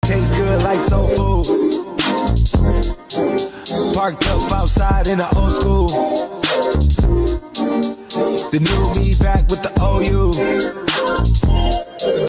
tastes good like soul food. Parked up outside in the old school. The new me back with the OU.